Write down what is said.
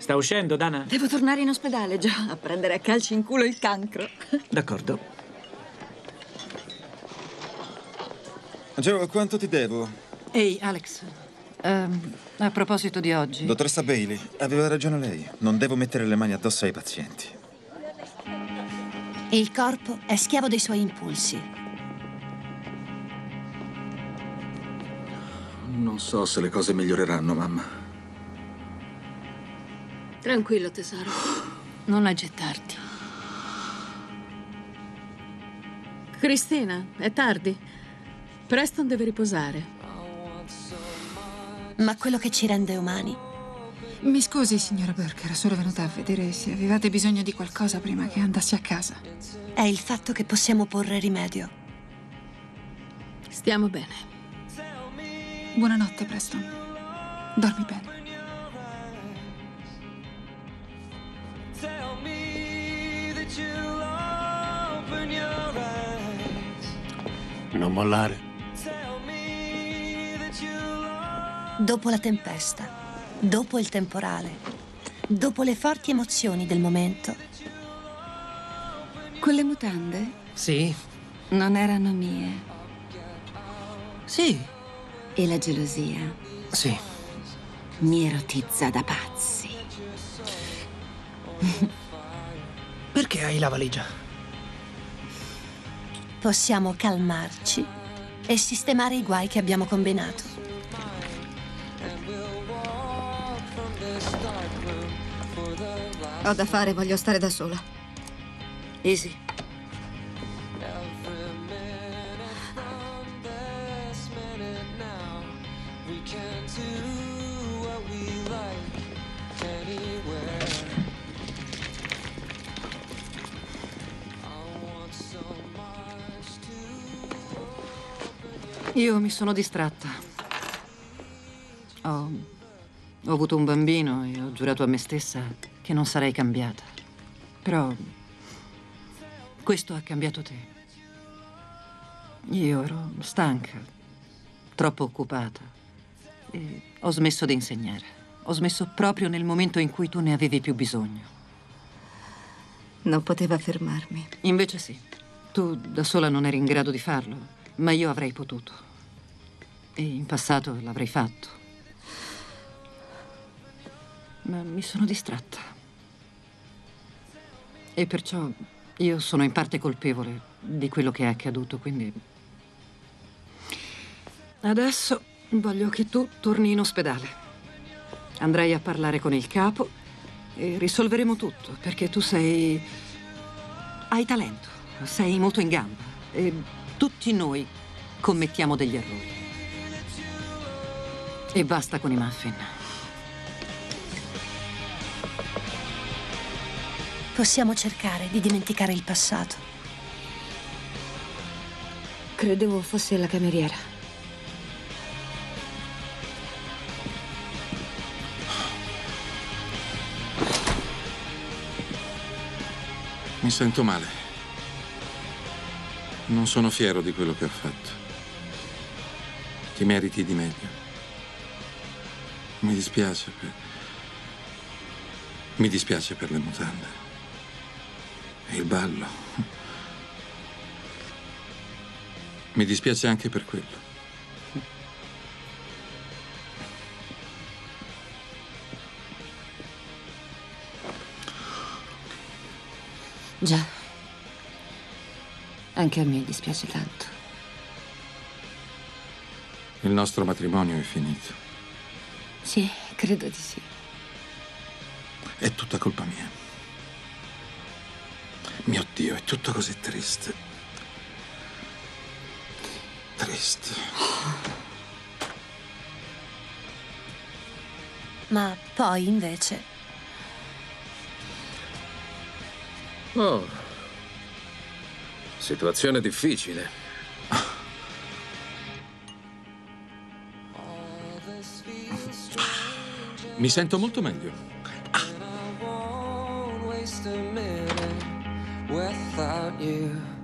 Sta uscendo, Dana? Devo tornare in ospedale, già, a prendere a calci in culo il cancro. D'accordo. Joe, quanto ti devo? Ehi, Alex. A proposito di oggi... Dottoressa Bailey, aveva ragione lei. Non devo mettere le mani addosso ai pazienti. Il corpo è schiavo dei suoi impulsi. Non so se le cose miglioreranno, mamma. Tranquillo, tesoro. Non agitarti. Cristina, è tardi. Preston deve riposare. Ma quello che ci rende umani Mi scusi, signora Burke, era solo venuta a vedere se avevate bisogno di qualcosa prima che andassi a casa. è il fatto che possiamo porre rimedio. Stiamo bene. Buonanotte, Preston. Dormi bene. Non mollare. Dopo la tempesta, dopo il temporale, dopo le forti emozioni del momento, Quelle mutande Sì? non erano mie. Sì. E la gelosia Sì. mi erotizza da pazzi. Perché hai la valigia? possiamo calmarci e sistemare i guai che abbiamo combinato. Ho da fare, voglio stare da sola. Easy. Io mi sono distratta. Ho avuto un bambino e ho giurato a me stessa che non sarei cambiata. Però questo ha cambiato te. Io ero stanca, troppo occupata e ho smesso di insegnare. Ho smesso proprio nel momento in cui tu ne avevi più bisogno. Non poteva fermarmi. Invece sì. Tu da sola non eri in grado di farlo, ma io avrei potuto. E in passato l'avrei fatto. Ma mi sono distratta. E perciò io sono in parte colpevole di quello che è accaduto, quindi... Adesso voglio che tu torni in ospedale. Andrai a parlare con il capo e risolveremo tutto, perché tu sei... hai talento, sei molto in gamba e tutti noi commettiamo degli errori. E basta con i muffin. Possiamo cercare di dimenticare il passato. Credevo fosse la cameriera. Mi sento male. Non sono fiero di quello che ho fatto. Ti meriti di meglio. Mi dispiace per le mutande. E il ballo. Mi dispiace anche per quello. Già. Anche a me dispiace tanto. Il nostro matrimonio è finito. Sì, credo di sì. È tutta colpa mia. Mio Dio, è tutto così triste. Triste. Ma poi, invece, Oh, situazione difficile. Mi sento molto meglio. Without you.